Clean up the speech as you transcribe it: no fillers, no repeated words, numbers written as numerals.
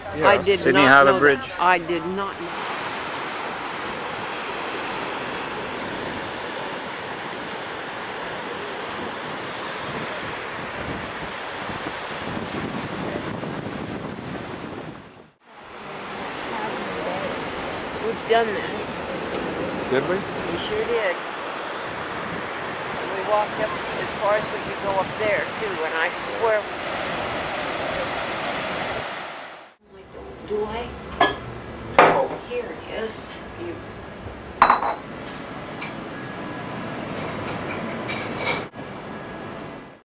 Yeah. I did Sydney not Harbour know Bridge. That. I did not know. We've done that. Did we? We sure did. We walked up as far as we could go up there too, and I swear